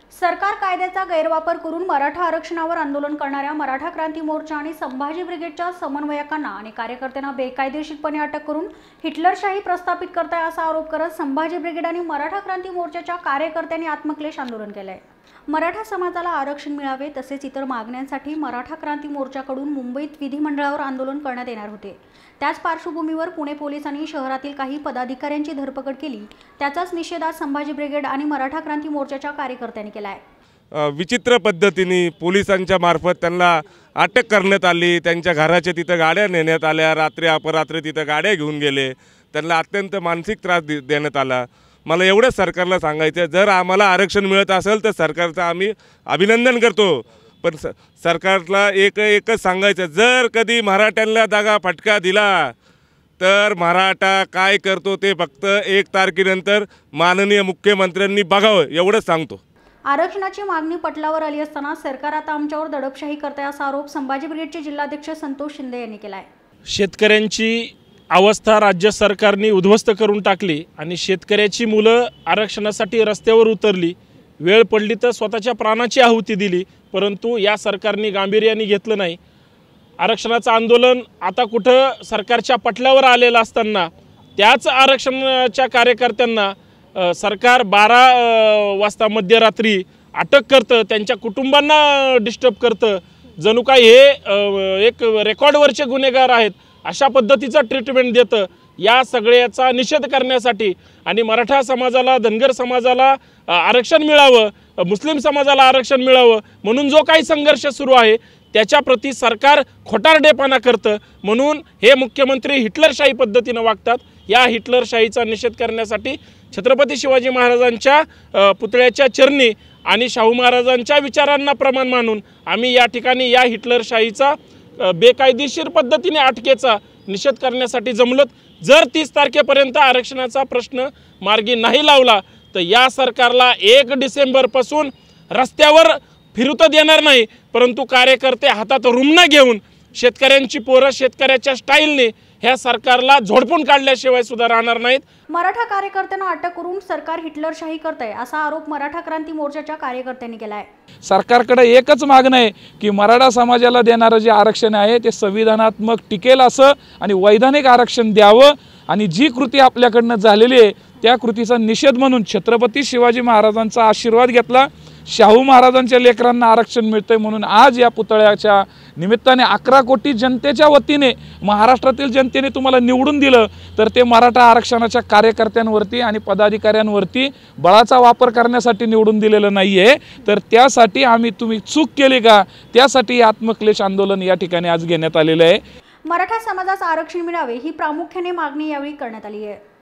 सरकार कायद्याचा गैरवापर करून मराठा आरक्षणावर आंदोलन करणाऱ्या मराठा क्रांती मोर्चा आणि संभाजी ब्रिगेडच्या समन्वयकांना आणि कार्यकर्त्यांना बेकायदेशीरपणे अटक करून हिटलरशाही प्रस्थापित करताय असा आरोप करत संभाजी ब्रिगेड आणि मराठा क्रांती मोर्चाच्या कार्यकर्त्यांनी आत्मक्लेश आंदोलन केलंय। मराठा समाजाला आरक्षण मिळावे तसेच इतर मागण्यांसाठी मराठा क्रांती मोर्चाकडून मुंबईत विधिमंडळावर आंदोलन करण्यात येणार होते। त्याच पार्श्वभूमीवर पुणे पोलिसांनी शहरातील काही पदाधिकाऱ्यांची धरपकड केली। त्याचाच निषेध आज संभाजी ब्रिगेड आणि मराठा क्रांती मोर्चाच्या कार्यकर्त्यांनी केला आहे। विचित्र पद्धतीने पोलिसांच्या मार्फत त्यांना अटक करण्यात आली। त्यांच्या घराच्या तिथे गाड्या नेण्यात आल्या, रात्री अपरात्री तिथे गाड्या घेऊन गेले, त्यांना अत्यंत मानसिक त्रास देण्यात आला। मला एवढं सरकारला सांगायचं, जर आम्हाला आरक्षण मिळत असेल तर सरकारचं आम्ही अभिनंदन करतो, पण सरकारला एकच सांगायचं, जर कधी मराठ्यांना दागा फटका दिला तर मराठा काय करतो ते फक्त 1 तारखेनंतर माननीय मुख्यमंत्र्यांनी बघावं, एवढंच सांगतो। आरक्षणाची मागणी पटलावर आली असताना सरकार आता आमच्यावर दडपशाही करते असा आरोप संभाजी ब्रिगेडचे जिल्हाध्यक्ष संतोष शिंदे यांनी केला आहे। शेतकऱ्यांची अवस्था राज्य सरकारने उद्ध्वस्त करून टाकली आणि शेतकऱ्याची मुलं आरक्षणासाठी रस्त्यावर उतरली। वेळ पडली तर स्वतःच्या प्राणाची आहुती दिली, परंतु या सरकारने गांभीर्याने घेतलं नाही। आरक्षणाचं आंदोलन आता कुठं सरकारच्या पटलावर आलेलं असताना त्याच आरक्षणाच्या कार्यकर्त्यांना सरकार 12 वाजता मध्यरात्री अटक करतं, त्यांच्या कुटुंबांना डिस्टर्ब करतं, जणू काय हे एक रेकॉर्डवरचे गुन्हेगार आहेत अशा पद्धतीचं ट्रीटमेंट देतं। या सगळ्याचा निषेध करण्यासाठी आणि मराठा समाजाला, धनगर समाजाला आरक्षण मिळावं, मुस्लिम समाजाला आरक्षण मिळावं म्हणून जो काही संघर्ष सुरू आहे त्याच्याप्रती सरकार खोटारडेपणा करतं, म्हणून हे मुख्यमंत्री हिटलरशाही पद्धतीनं वागतात। या हिटलरशाहीचा निषेध करण्यासाठी छत्रपती शिवाजी महाराजांच्या पुतळ्याच्या चरणी आणि शाहू महाराजांच्या विचारांना प्रमाण मानून आम्ही या ठिकाणी या हिटलरशाहीचा बेकायदेशीर पद्धतीने अटकेचा निषेध करण्यासाठी जमलोत। जर 30 तारखेपर्यंत आरक्षणाचा प्रश्न मार्गी नाही लावला तर या सरकारला 1 डिसेंबरपासून रस्त्यावर फिरूत देणार नाही, परंतु कार्यकर्ते हातात रुमणं घेऊन शेतकऱ्यांची पोरं शेतकऱ्याच्या स्टाईलने ह्या सरकारला झोडपून काढल्याशिवाय सुद्धा राहणार नाहीत। मराठा कार्यकर्त्यांना अटक करून सरकार हिटलरशाही करतंय असा आरोप मराठा क्रांती मोर्चाच्या कार्यकर्त्यांनी केला आहे। सरकारकडे एकच मागणं आहे की मराठा समाजाला देणारं जे आरक्षण आहे ते संविधानात्मक टिकेल असं आणि वैधानिक आरक्षण द्यावं, आणि जी कृती आपल्याकडनं झालेली आहे त्या कृतीचा निषेध म्हणून छत्रपती शिवाजी महाराजांचा आशीर्वाद घेतला, शाहू महाराजांच्या लेकरांना आरक्षण मिळतंय म्हणून आज या पुतळ्याच्या निमित्ताने 11 कोटी जनतेच्या वतीने महाराष्ट्रातील जनतेने तुम्हाला निवडून दिलं, तर ते मराठा आरक्षणाच्या कार्यकर्त्यांवरती आणि पदाधिकाऱ्यांवरती बळाचा वापर करण्यासाठी निवडून दिलेलं नाही आहे। तर त्यासाठी तुम्ही चूक केली का, त्यासाठी आत्मक्लेश आंदोलन या ठिकाणी आज घेण्यात आलेलं आहे। मराठा समाजास आरक्षण मिळावे ही प्रामुख्याने मागणी यावेळी करण्यात आली आहे।